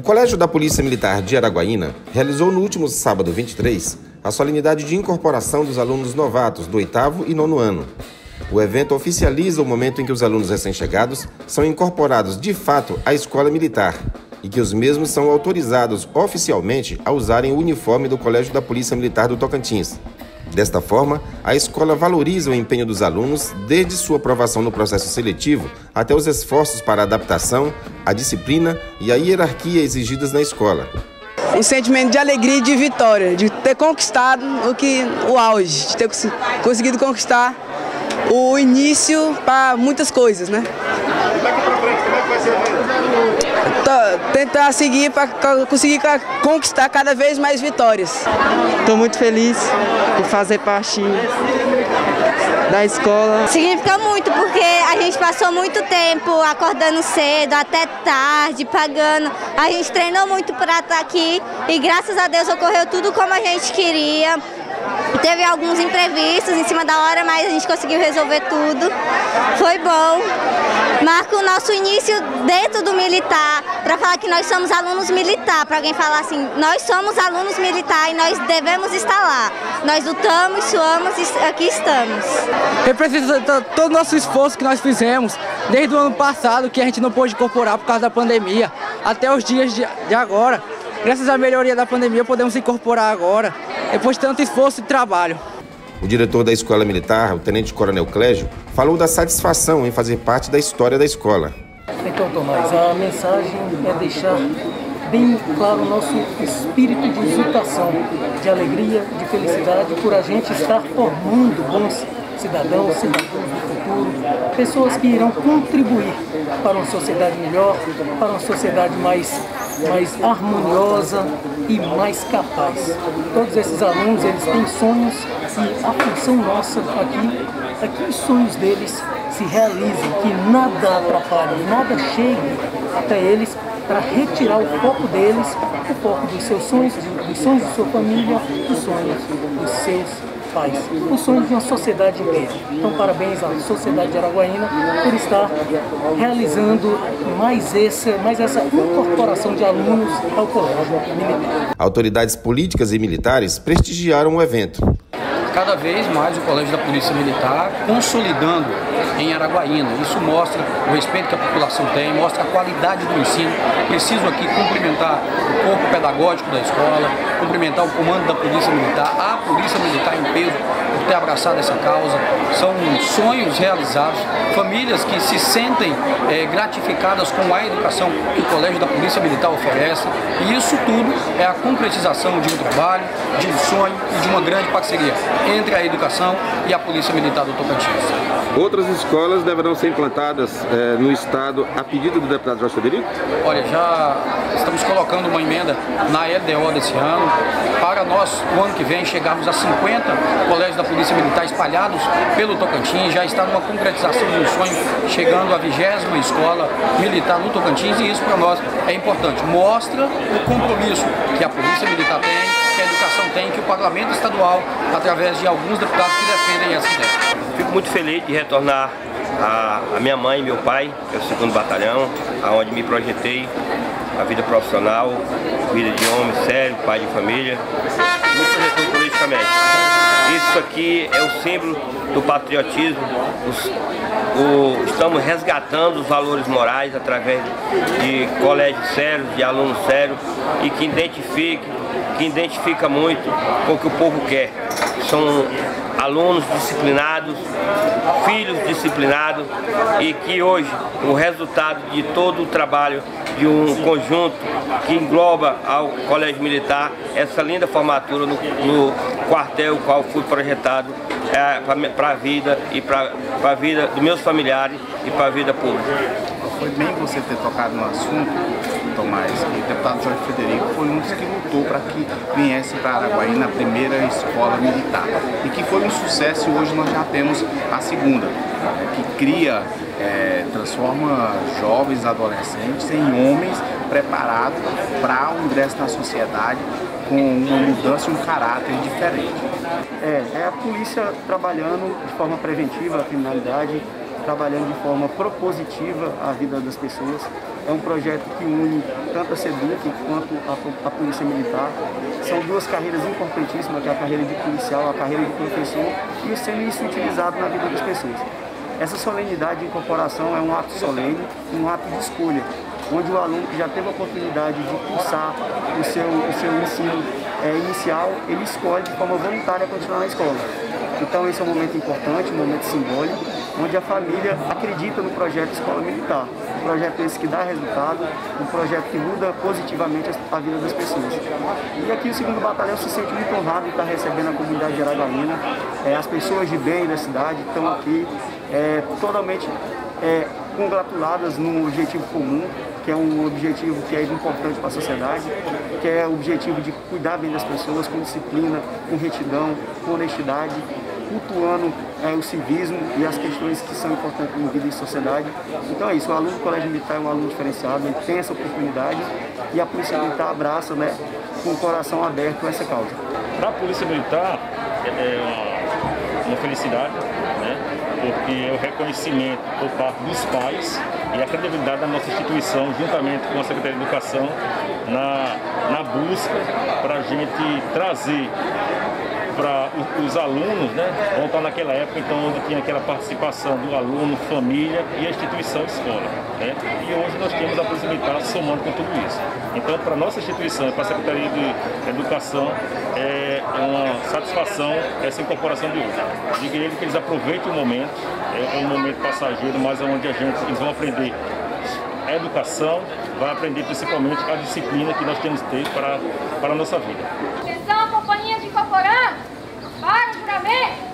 Colégio da Polícia Militar de Araguaína realizou no último sábado 23 a solenidade de incorporação dos alunos novatos do 8º e 9º ano. O evento oficializa o momento em que os alunos recém-chegados são incorporados de fato à escola militar e que os mesmos são autorizados oficialmente a usarem o uniforme do Colégio da Polícia Militar do Tocantins. Desta forma, a escola valoriza o empenho dos alunos desde sua aprovação no processo seletivo até os esforços para a adaptação, a disciplina e a hierarquia exigidas na escola. Um sentimento de alegria e de vitória, de ter conquistado o auge, de ter conseguido conquistar o início para muitas coisas, né? Daqui para frente, como é que vai ser a vida? Tentar seguir para conseguir conquistar cada vez mais vitórias. Estou muito feliz por fazer parte da escola. Significa muito porque a gente passou muito tempo acordando cedo, até tarde, pagando. A gente treinou muito para estar aqui e graças a Deus ocorreu tudo como a gente queria. Teve alguns imprevistos em cima da hora, mas a gente conseguiu resolver tudo. Foi bom. Marca o nosso início dentro do militar, para falar que nós somos alunos militar, para alguém falar assim, nós somos alunos militar e nós devemos estar lá. Nós lutamos, suamos e aqui estamos. Representa todo o nosso esforço que nós fizemos desde o ano passado, que a gente não pôde incorporar por causa da pandemia, até os dias de agora. Graças à melhoria da pandemia podemos incorporar agora, depois de tanto esforço e trabalho. O diretor da Escola Militar, o Tenente Coronel Clégio, falou da satisfação em fazer parte da história da escola. Então, Tomás, a mensagem é deixar bem claro o nosso espírito de exultação, de alegria, de felicidade por a gente estar formando bons cidadãos do futuro, pessoas que irão contribuir para uma sociedade melhor, para uma sociedade mais harmoniosa e mais capaz. Todos esses alunos, eles têm sonhos e a função nossa aqui é que os sonhos deles se realizem, que nada atrapalhe, nada chegue até eles para retirar o foco deles, o foco dos seus sonhos, dos sonhos de sua família, dos sonhos dos seus pais, os sonhos de uma sociedade inteira. Então, parabéns à sociedade de Araguaína por estar realizando mais essa incorporação de alunos ao colégio militar. Autoridades políticas e militares prestigiaram o evento. Cada vez mais o Colégio da Polícia Militar consolidando em Araguaína. Isso mostra o respeito que a população tem, mostra a qualidade do ensino. Preciso aqui cumprimentar o corpo pedagógico da escola, cumprimentar o comando da Polícia Militar, a Polícia Militar em peso por ter abraçado essa causa. São sonhos realizados, famílias que se sentem gratificadas com a educação que o Colégio da Polícia Militar oferece. E isso tudo é a concretização de um trabalho, de um sonho e de uma grande parceria entre a educação e a Polícia Militar do Tocantins. Outras escolas deverão ser implantadas no estado a pedido do deputado Jorge Federico? Olha, já estamos colocando uma emenda na LDO desse ano para nós, no ano que vem, chegarmos a 50 colégios da Polícia Militar espalhados pelo Tocantins. Já está numa concretização de um sonho, chegando à 20ª escola militar no Tocantins, e isso para nós é importante. Mostra o compromisso que a Polícia Militar tem, que a educação tem, que o Parlamento Estadual, através de alguns deputados que defendem essa ideia. Fico muito feliz de retornar a minha mãe e meu pai, que é o 2º Batalhão, aonde me projetei a vida profissional, vida de homem sério, pai de família, me projetei politicamente. Isso aqui é o símbolo do patriotismo. Estamos resgatando os valores morais através de colégios sérios, de alunos sérios e que identifica muito com o que o povo quer. São alunos disciplinados, filhos disciplinados, e que hoje o resultado de todo o trabalho de um conjunto que engloba ao Colégio Militar, essa linda formatura no quartel qual fui projetado para a vida e para a vida dos meus familiares e para a vida pública. Foi bem você ter tocado no assunto, Tomás, que o deputado Jorge Federico foi um dos que lutou para que viesse para Araguaína a primeira escola militar. E que foi um sucesso, e hoje nós já temos a segunda, que transforma jovens adolescentes em homens preparados para o ingresso na sociedade com uma mudança e um caráter diferente. É a polícia trabalhando de forma preventiva a criminalidade, trabalhando de forma propositiva a vida das pessoas. É um projeto que une tanto a SEDUC quanto a Polícia Militar. São duas carreiras importantíssimas, que é a carreira de policial, a carreira de professor, e sendo isso utilizado na vida das pessoas. Essa solenidade de incorporação é um ato solene, um ato de escolha, onde o aluno que já teve a oportunidade de cursar o seu ensino inicial, ele escolhe de forma voluntária continuar na escola. Então esse é um momento importante, um momento simbólico, onde a família acredita no projeto Escola Militar. Um projeto esse que dá resultado, um projeto que muda positivamente a vida das pessoas. E aqui o 2º Batalhão se sente muito honrado de estar recebendo a comunidade de Araguaína. As pessoas de bem da cidade estão aqui totalmente congratuladas num objetivo comum, que é um objetivo que é importante para a sociedade, que é o objetivo de cuidar bem das pessoas com disciplina, com retidão, com honestidade, cultuando o civismo e as questões que são importantes em vida e sociedade. Então é isso, o aluno do Colégio Militar é um aluno diferenciado, ele tem essa oportunidade e a Polícia Militar abraça, com o coração aberto essa causa. Para a Polícia Militar é uma felicidade, porque é o reconhecimento por parte dos pais e a credibilidade da nossa instituição, juntamente com a Secretaria de Educação, na busca para a gente trazer para os alunos, voltar naquela época então, onde tinha aquela participação do aluno, família e a instituição escola. E hoje nós temos a Polícia Militar somando com tudo isso. Então, para a nossa instituição e para a Secretaria de Educação, é uma satisfação essa incorporação de hoje. Diga ele que eles aproveitem o momento, é um momento passageiro, mas é onde eles vão aprender a educação, vai aprender principalmente a disciplina que nós temos que ter para a nossa vida. Atenção, companhia de incorporando, para o juramento.